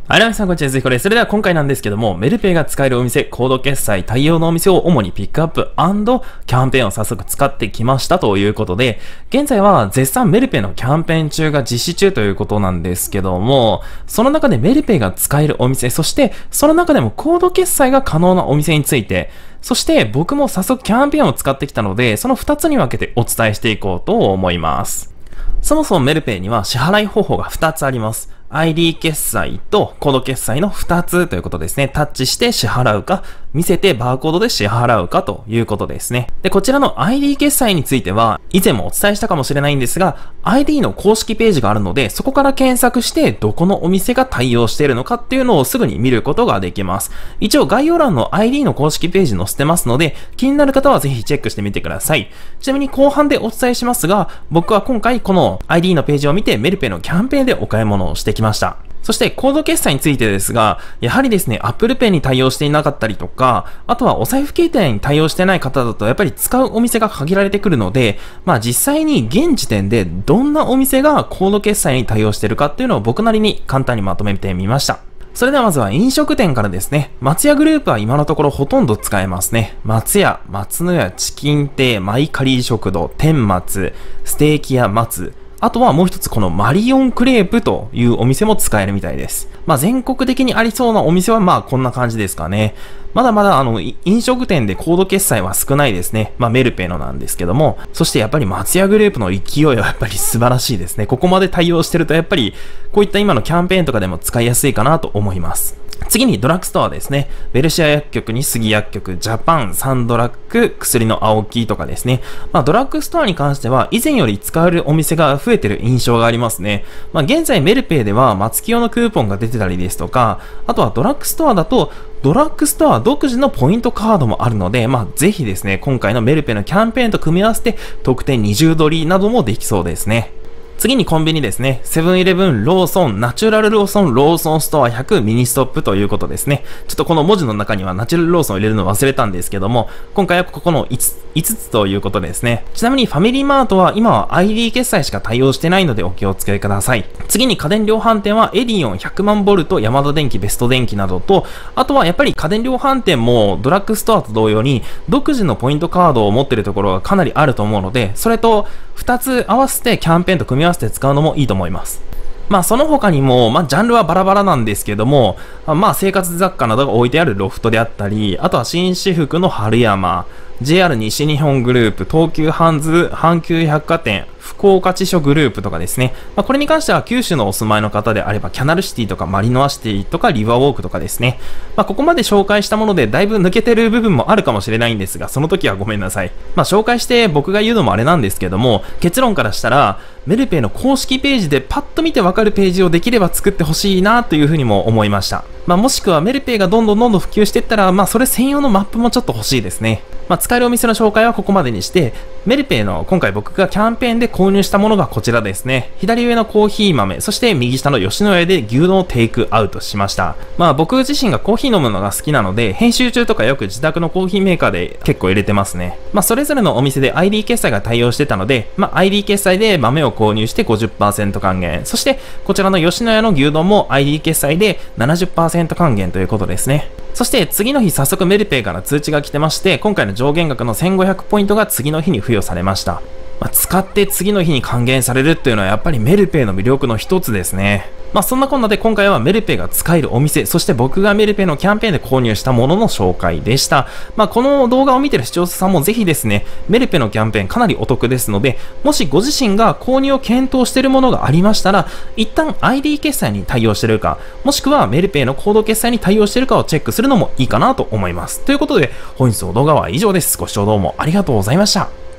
はい、皆さんこんにちは、ぜひこれ。それでは今回なんですけども、メルペイが使えるお店、コード決済対応のお店を主にピックアップ&キャンペーンを早速使ってきましたということで、現在は絶賛メルペイのキャンペーン中が実施中ということなんですけども、その中でメルペイが使えるお店、そしてその中でもコード決済が可能なお店について、そして僕も早速キャンペーンを使ってきたので、その2つに分けてお伝えしていこうと思います。そもそもメルペイには支払い方法が2つあります。ID 決済とコード決済の2つということですね。タッチして支払うか、見せてバーコードで支払うかということですね。で、こちらの ID 決済については、以前もお伝えしたかもしれないんですが、ID の公式ページがあるので、そこから検索してどこのお店が対応しているのかっていうのをすぐに見ることができます。一応概要欄の ID の公式ページ載せてますので、気になる方はぜひチェックしてみてください。ちなみに後半でお伝えしますが、僕は今回この ID のページを見てメルペイのキャンペーンでお買い物をしてきました。そしてコード決済についてですが、やはりですね、Apple Pay に対応していなかったりとか、あとはお財布携帯に対応してない方だとやっぱり使うお店が限られてくるので、実際に現時点でどんなお店がコード決済に対応しているかっていうのを僕なりに簡単にまとめてみました。それではまずは飲食店からですね。松屋グループは今のところほとんど使えますね。松屋、松の屋、チキン亭、マイカリー食堂、天松、ステーキ屋松、あとはもう一つこのマリオンクレープというお店も使えるみたいです。全国的にありそうなお店はこんな感じですかね。まだまだ飲食店でコード決済は少ないですね。メルペイのなんですけども。そしてやっぱり松屋グループの勢いはやっぱり素晴らしいですね。ここまで対応してるとやっぱりこういった今のキャンペーンとかでも使いやすいかなと思います。次にドラッグストアですね。ベルシア薬局に杉薬局、ジャパン、サンドラッグ、薬の青木とかですね。ドラッグストアに関しては以前より使えるお店が増えてる印象がありますね。現在メルペイでは松木用のクーポンが出てたりですとか、あとはドラッグストアだとドラッグストア独自のポイントカードもあるので、ぜひですね、今回のメルペイのキャンペーンと組み合わせて特典20ドルなどもできそうですね。次にコンビニですね。セブンイレブン、ローソン、ナチュラルローソン、ローソンストア100、ミニストップということですね。ちょっとこの文字の中にはナチュラルローソンを入れるの忘れたんですけども、今回はここの5つということですね。ちなみにファミリーマートは今は ID 決済しか対応してないのでお気をつけください。次に家電量販店はエディオン100万ボルト、ヤマダ電機、ベスト電機などと、あとはやっぱり家電量販店もドラッグストアと同様に独自のポイントカードを持っているところがかなりあると思うので、それと2つ合わせてキャンペーンと組み合わせて使うのもいいと思います。その他にも、ジャンルはバラバラなんですけども、生活雑貨などが置いてあるロフトであったり、あとは紳士服の春山、JR 西日本グループ、東急ハンズ、阪急百貨店、福岡地所グループとかですね。これに関しては九州のお住まいの方であれば、キャナルシティとかマリノアシティとかリバーウォークとかですね。ここまで紹介したものでだいぶ抜けてる部分もあるかもしれないんですが、その時はごめんなさい。紹介して僕が言うのもあれなんですけども、結論からしたら、メルペイの公式ページでパッと見てわかるページをできれば作ってほしいなというふうにも思いました。もしくはメルペイがどんどん普及していったら、それ専用のマップもちょっと欲しいですね。使えるお店の紹介はここまでにして、メルペイの今回僕がキャンペーンで購入したものがこちらですね。左上のコーヒー豆、そして右下の吉野家で牛丼をテイクアウトしました。僕自身がコーヒー飲むのが好きなので、編集中とかよく自宅のコーヒーメーカーで結構入れてますね。それぞれのお店で ID 決済が対応してたので、ID 決済で豆を購入して 50% 還元。そしてこちらの吉野家の牛丼も ID 決済で 70% 還元ということですね。そして次の日早速メルペイから通知が来てまして、今回の上限額の1500ポイントが次の日に付与されました。使って次の日に還元されるっていうのはやっぱりメルペイの魅力の一つですね。そんなこんなで今回はメルペイが使えるお店、そして僕がメルペイのキャンペーンで購入したものの紹介でした。この動画を見てる視聴者さんもぜひですね、メルペイのキャンペーンかなりお得ですので、もしご自身が購入を検討しているものがありましたら、一旦 ID 決済に対応しているか、もしくはメルペイのコード決済に対応しているかをチェックするのもいいかなと思います。ということで、本日の動画は以上です。ご視聴どうもありがとうございました。